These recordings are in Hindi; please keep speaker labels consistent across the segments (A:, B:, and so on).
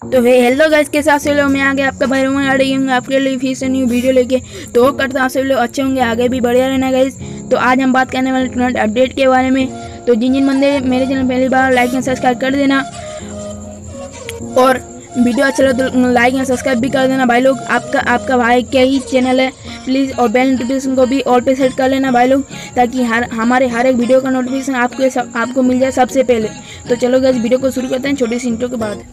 A: तो हेलो गाइस, कैसे आप सभी लोग। मैं आगे आपका भाई रोमन आ रही हूँ आपके लिए फिर से न्यू वीडियो लेके। तो होप करता हूँ आप सभी लोग अच्छे होंगे, आगे भी बढ़िया रहना गाइस। तो आज हम बात करने वाले टूर्नामेंट अपडेट के बारे में। तो जिन जिन बंदे मेरे चैनल पहली बार लाइक एंड सब्सक्राइब कर देना, और वीडियो अच्छा लगे तो लाइक एंड सब्सक्राइब भी कर देना भाई लोग। आपका भाई क्या ही चैनल है प्लीज़, और बेल नोटिफिकेशन को भी ऑल पे सेट कर लेना भाई लोग, ताकि हमारे हर एक वीडियो का नोटिफिकेशन आपको मिल जाए सबसे पहले। तो चलो गाइस, वीडियो को शुरू करते हैं छोटी सी इंट्रो के बाद।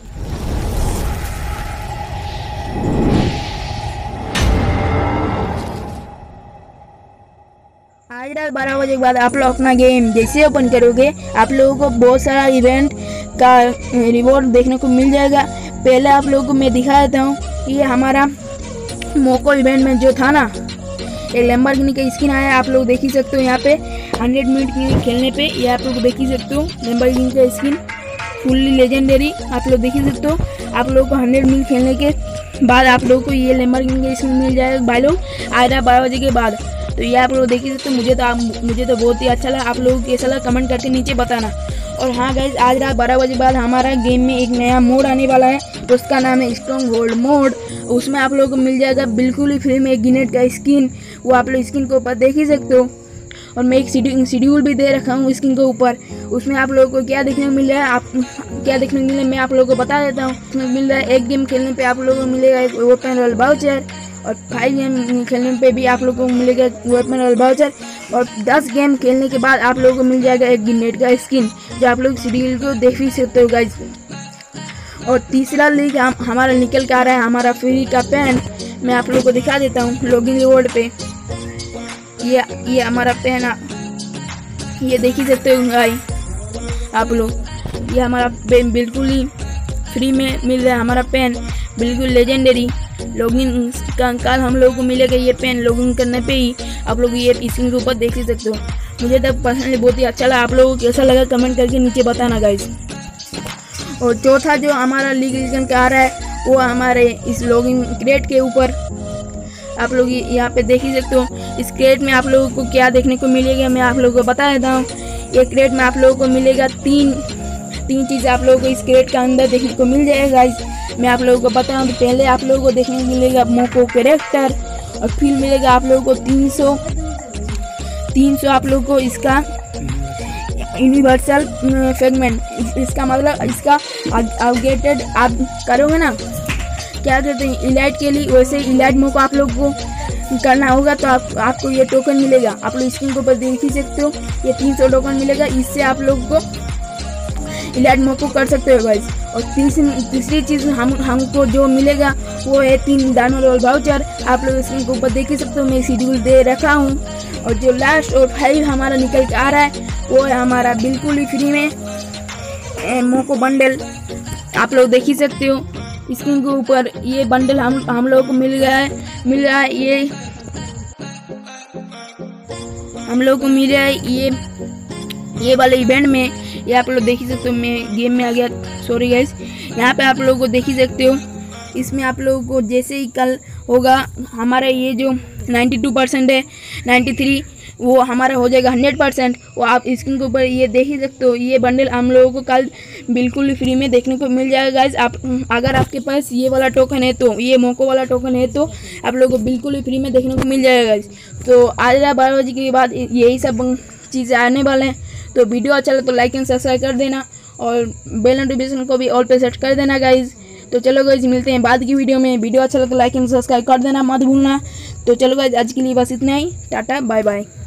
A: आज रात 12 बजे के बाद आप लोग अपना गेम जैसे ओपन करोगे, आप लोगों को बहुत सारा इवेंट का रिवॉर्ड देखने को मिल जाएगा। पहले आप लोगों को मैं दिखा देता हूँ, ये हमारा मोको इवेंट में जो था ना, एक लैम्बोर्गिनी का स्किन आया, आप लोग देख ही सकते हो। यहाँ पे 100 मिनट के खेलने पे ये आप लोग देख ही सकते हो, लैम्बोर्गिनी का स्किन फुल्ली लेजेंडरी आप लोग देख ही सकते हो। आप लोगों को 100 मिनट खेलने के बाद आप लोगों को ये लैम्बोर्गिनी का स्किन मिल जाएगा भाई लोग, आज रात 12 बजे के बाद। तो ये आप लोग देख ही सकते हो। मुझे तो बहुत ही अच्छा लगा। आप लोगों को कैसा लगा कमेंट करके नीचे बताना। और हाँ गाइज, आज रात 12 बजे बाद हमारा गेम में एक नया मोड आने वाला है, उसका नाम है स्ट्रॉन्ग होल्ड मोड। उसमें आप लोगों को मिल जाएगा बिल्कुल ही फ्री में एक गिनेट का स्किन, वो आप लोग स्किन के ऊपर देख ही सकते हो। और मैं एक शेड्यूल भी दे रखा हूँ स्किन के ऊपर, उसमें आप लोगों को क्या देखने को मिल रहा है, क्या देखने को मिल रहा है मैं आप लोगों को बता देता हूँ। उसमें मिल रहा है एक गेम खेलने पे आप लोगों को मिलेगा एक वेपन रॉयल वाउचर, और 5 गेम खेलने पे भी आप लोगों को मिलेगा वेपन रॉयल वाउचर, और 10 गेम खेलने के बाद आप लोगों को मिल जाएगा एक गिनेट का स्किन, जो आप लोग शेड्यूल को देख ही सकते हो गाइज। और तीसरा लीग हमारा निकल के आ रहा है, हमारा फ्री का पेन। मैं आप लोगों को दिखा देता हूँ लॉगिन रिवॉर्ड पे। ये हमारा पेन ये देख ही सकते हो भाई आप लोग। ये हमारा पेन बिल्कुल ही फ्री में मिल रहा है, हमारा पेन बिल्कुल लेजेंडरी। लॉगिन का कल हम लोगों को मिलेगा ये पेन, लॉगिन करने पे ही आप लोग ये स्क्रीन के ऊपर देख ही सकते हो। मुझे तो पर्सनली बहुत ही अच्छा लगा। आप लोगों को कैसा लगा कमेंट करके नीचे बताना गाइज। और चौथा जो हमारा लीग रीजन का आ रहा है, वो हमारे इस लॉगिन क्रेट के ऊपर आप लोग यहाँ पे देख ही सकते हो। इस क्रेट में आप लोगों को क्या देखने को मिलेगा मैं आप लोगों को बता देता हूँ। ये क्रेट में आप लोगों को मिलेगा तीन चीज़ आप लोगों को इस क्रेट के अंदर देखने को मिल जाएगा गाइस। मैं आप लोगों को बताऊँ तो पहले आप लोगों को देखने को मिलेगा मोको कैरेक्टर, और फिर मिलेगा आप लोगों को 300 आप लोगों को इसका यूनिवर्सल फ्रेगमेंट। इसका मतलब इसका अपग्रेडेड आप करोगे ना, क्या कहते हैं इलाइट के लिए, वैसे इलाइट मोको आप लोग को करना होगा तो आपको ये टोकन मिलेगा। आप लोग स्क्रीन के ऊपर देख ही सकते हो, ये 300 टोकन मिलेगा, इससे आप लोग को इलाइट मोको कर सकते हो गाइस। और तीसरी चीज़ हमको जो मिलेगा वो है 3 डायमंड रॉयल वाउचर। आप लोग स्क्रीन के ऊपर देख ही सकते हो, मैं शेड्यूल दे रखा हूँ। और जो लास्ट और 5 हमारा निकल के आ रहा है, वो है हमारा बिल्कुल ही फ्री में मोको बंडल। आप लोग देख ही सकते हो स्क्रीन के ऊपर, ये बंडल हम लोगों को मिल रहा है ये हम लोगों को मिल रहा है ये वाले इवेंट में। ये आप लोग देख ही सकते हो, मैं गेम में आ गया, सॉरी गाइस। यहाँ पे आप लोगों को देख ही सकते हो, इसमें आप लोगों को जैसे ही कल होगा हमारा ये जो 92% है, 93 वो हमारा हो जाएगा 100%। वो आप स्क्रीन के ऊपर ये देख ही सकते हो, ये बंडल हम लोगों को कल बिल्कुल फ्री में देखने को मिल जाएगा गाइस। आप अगर आपके पास ये वाला टोकन है, तो ये मोको वाला टोकन है, तो आप लोगों को बिल्कुल ही फ्री में देखने को मिल जाएगा गाइस। तो आज रात 12 बजे के बाद यही सब चीज़ें आने वाले हैं। तो वीडियो अच्छा लगे तो लाइक एंड सब्सक्राइब कर देना, और बेल नोटिफिकेशन को भी ऑल पे सेट कर देना गाइज। तो चलो गाइज, मिलते हैं बाद की वीडियो में। वीडियो अच्छा लगे तो लाइक एंड सब्सक्राइब कर देना मत भूलना। तो चलो गाइज, आज के लिए बस इतना ही, टाटा बाय बाय।